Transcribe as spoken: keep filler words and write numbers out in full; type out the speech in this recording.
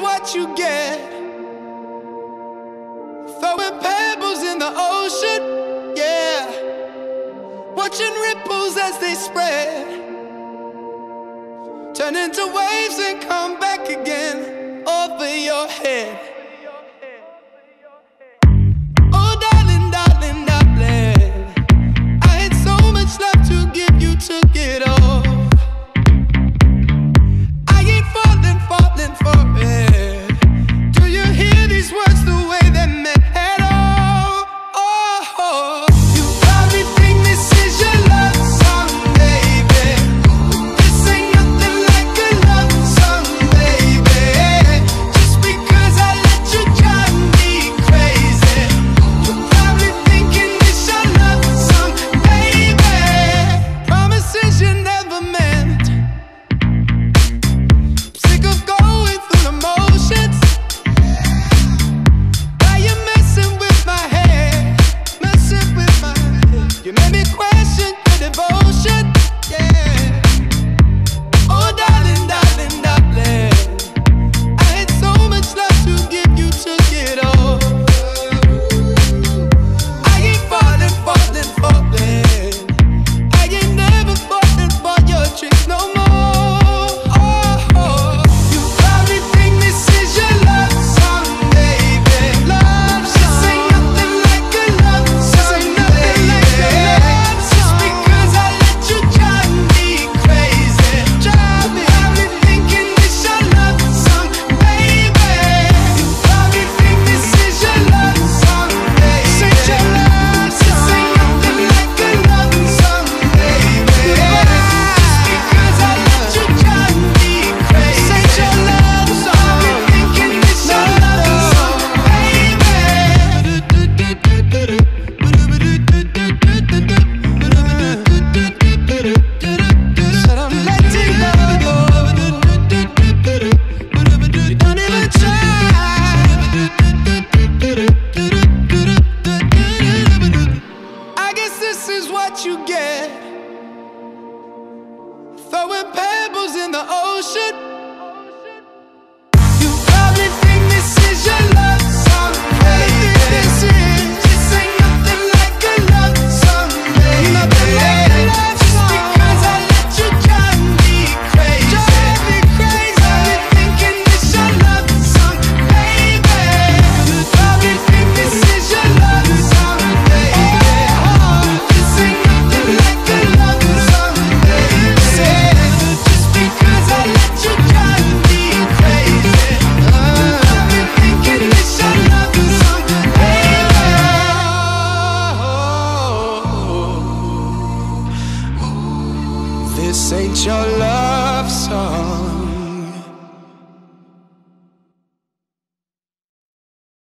what you get. Throwing pebbles in the ocean, yeah. Watching ripples as they spread, turn into waves and come back again over your head. Oh darling, darling, darling, I had so much love to give, you took it all. I ain't falling, falling for it. Do you hear these words the way they're meant at all? Oh, you probably think this is your love song, baby. This ain't nothing like a love song, baby. Just because I let you drive me crazy. You're probably thinking this your love song, baby. Promises you never meant. Sick of going through the motions. Why you messing with my head? Messing with my head. You made me question your devotion, yeah. Oh darling, darling, darling, I had so much love to give, you took it all. I ain't falling, falling, falling. I ain't never falling for your tricks no more. Oh, you probably think this is your love song, baby. Love song. This ain't nothing like a love song, baby. Just because I let you drive me crazy. Drive me. You probably thinking this your love song, baby. You probably think this is your love song, baby. This ain't your love song. This ain't nothing like a love song, baby. Just because I let you drive me crazy. This ain't your love song. You probably thinking this your love song, baby. Said I'm letting love go. You don't even try. I guess this is what you get. Throwing pebbles in the ocean. You probably think this is your love song, baby. This is. This ain't nothing like a love song, baby. Nothing like a love song. Just because I let you drive me crazy. Drive me crazy. Probably thinking this your love song, baby. You probably think this is your love song, baby. This ain't nothing like a love song, baby. Just because I let you drive me crazy. Probably thinking this your love song, baby. This ain't your love song.